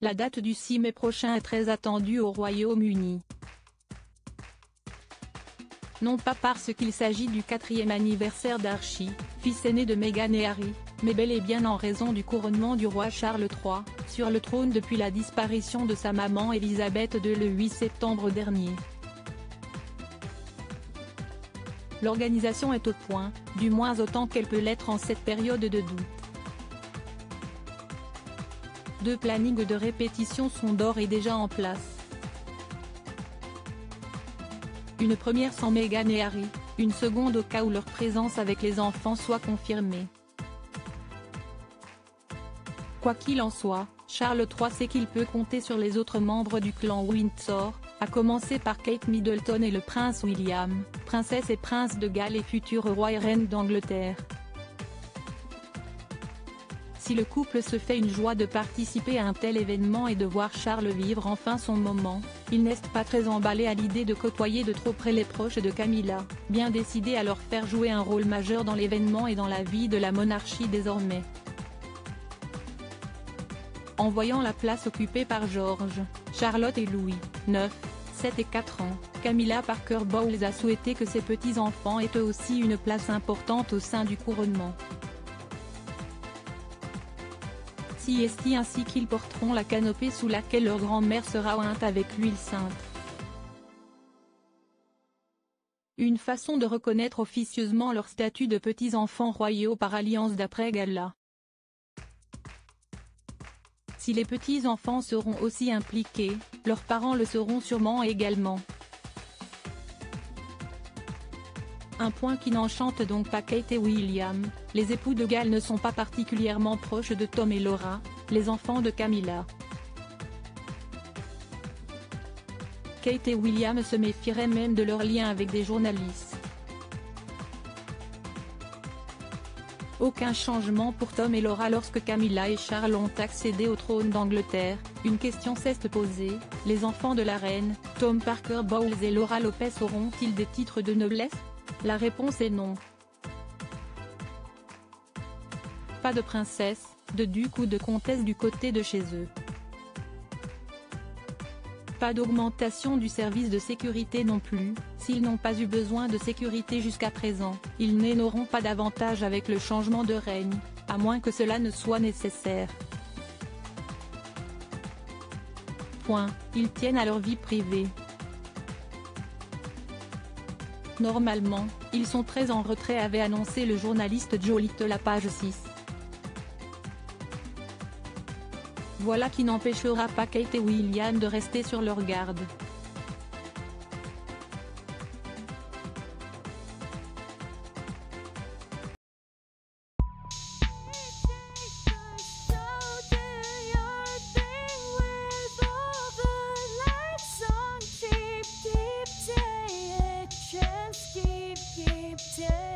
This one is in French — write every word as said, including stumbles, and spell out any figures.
La date du six mai prochain est très attendue au Royaume-Uni. Non pas parce qu'il s'agit du quatrième anniversaire d'Archie, fils aîné de Meghan et Harry, mais bel et bien en raison du couronnement du roi Charles trois, sur le trône depuis la disparition de sa maman Elisabeth deux le huit septembre dernier. L'organisation est au point, du moins autant qu'elle peut l'être en cette période de doute. Deux plannings de répétition sont d'ores et déjà en place. Une première sans Meghan et Harry, une seconde au cas où leur présence avec les enfants soit confirmée. Quoi qu'il en soit, Charles trois sait qu'il peut compter sur les autres membres du clan Windsor, à commencer par Kate Middleton et le prince William, princesse et prince de Galles et futur roi et reine d'Angleterre. Si le couple se fait une joie de participer à un tel événement et de voir Charles vivre enfin son moment, il n'est pas très emballé à l'idée de côtoyer de trop près les proches de Camilla, bien décidé à leur faire jouer un rôle majeur dans l'événement et dans la vie de la monarchie désormais. En voyant la place occupée par George, Charlotte et Louis, neuf, sept et quatre ans, Camilla Parker Bowles a souhaité que ses petits-enfants aient eux aussi une place importante au sein du couronnement. Si est ainsi qu'ils porteront la canopée sous laquelle leur grand-mère sera ointe avec l'huile sainte. Une façon de reconnaître officieusement leur statut de petits-enfants royaux par alliance d'après Gala. Si les petits-enfants seront aussi impliqués, leurs parents le seront sûrement également. Un point qui n'enchante donc pas Kate et William, les époux de Galles ne sont pas particulièrement proches de Tom et Laura, les enfants de Camilla. Kate et William se méfieraient même de leur lien avec des journalistes. Aucun changement pour Tom et Laura lorsque Camilla et Charles ont accédé au trône d'Angleterre. Une question s'est posée, les enfants de la reine, Tom Parker Bowles et Laura Lopez auront-ils des titres de noblesse? La réponse est non. Pas de princesse, de duc ou de comtesse du côté de chez eux. Pas d'augmentation du service de sécurité non plus, s'ils n'ont pas eu besoin de sécurité jusqu'à présent, ils n'auront pas d'avantage avec le changement de règne, à moins que cela ne soit nécessaire. Point, ils tiennent à leur vie privée. Normalement, ils sont très en retrait avait annoncé le journaliste Joe Little à page six. Voilà qui n'empêchera pas Kate et William de rester sur leur garde. Yeah.